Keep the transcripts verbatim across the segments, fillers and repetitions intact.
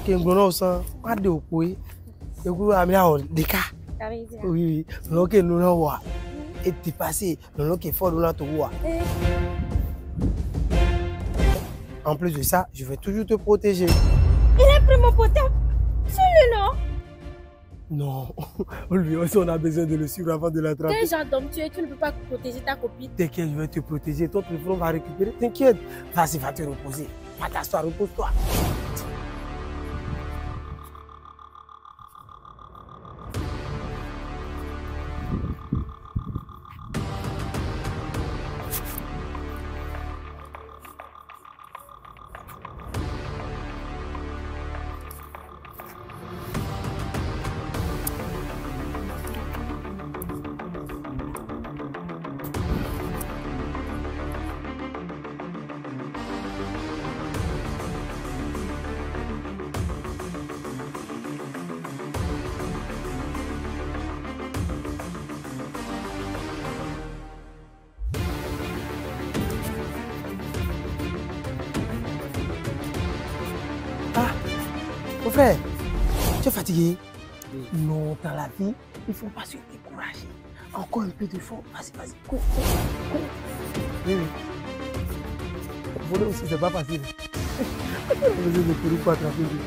Ok, on a aussi pas de oui. Et vous avez un déca. Oui, oui. Ok, nous l'avons. Et tu passé, nous l'avons fort dans notre voie. En plus de ça, je vais toujours te protéger. Il est pris mon portable. C'est lui, non? Non, lui aussi on a besoin de le suivre avant de l'attraper. Quel genre d'homme tu es? Tu ne peux pas protéger ta copine. T'inquiète, je vais te protéger. Ton téléphone va récupérer. T'inquiète. Vas-y, va te reposer. Va t'asseoir, repose-toi. Mon frère, tu es fatigué? Oui. Non, dans la vie, il ne faut pas se décourager. Encore un peu de fond. Vas-y, vas-y, cours, cours, cours. Oui, oui. Voler aussi, c'est pas facile. On a besoin de courir pour attraper lui.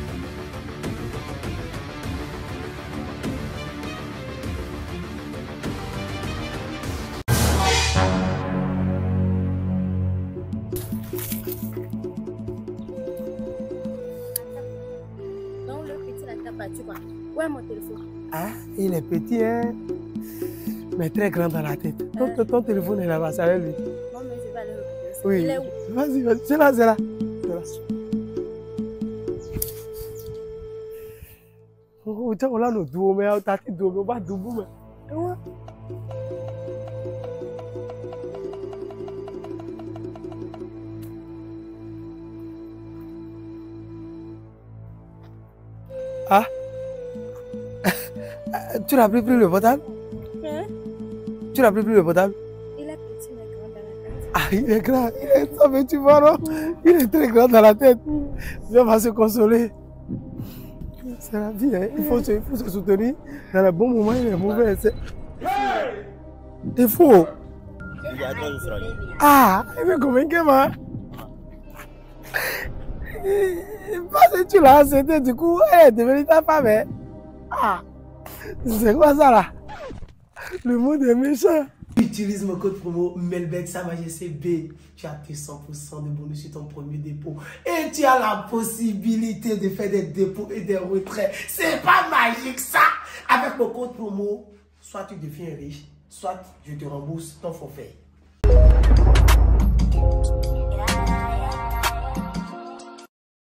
Où est mon téléphone? Ah, il est petit, hein? Mais très grand dans la tête. Ton, ton, ton téléphone est là-bas, c'est avec lui. Non, mais je vais aller récupérer. Oui. Il est où? Vas-y, vas-y. C'est là, c'est là. C'est là. Oh, tiens, on a nos dos, mais on a tes dos, mais on va debout, mais. Ouais. Ah? Tu n'as plus pris le portable? Hein? Tu n'as plus pris le portable? Il est petit mais grand dans la tête. Ah, il est grand. Il est ça, mais tu vois, non? Il est très grand dans la tête. Viens, on va se consoler. C'est la vie, hein? Il faut se, il faut se soutenir. Dans le bon moment, il est mauvais. C'est faux. Ah, il me convainc moi. Parce que tu l'as accepté, du coup, elle est devenue ta femme. Hein? Ah, c'est quoi ça là? Le monde est méchant. Utilise mon code promo Melbeck Sa Majesté B. Tu as tes cent pour cent de bonus sur ton premier dépôt. Et tu as la possibilité de faire des dépôts et des retraits. C'est pas magique ça. Avec mon code promo, soit tu deviens riche, soit je te rembourse ton forfait.